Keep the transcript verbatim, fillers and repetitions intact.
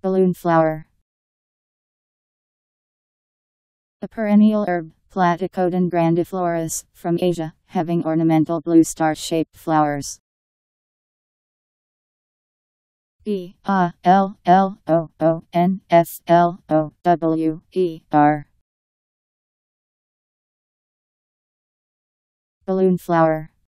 Balloon flower. A perennial herb, Platycodon grandiflorus, from Asia, having ornamental blue star-shaped flowers. B A L L O O N F L O W E R. Balloon flower.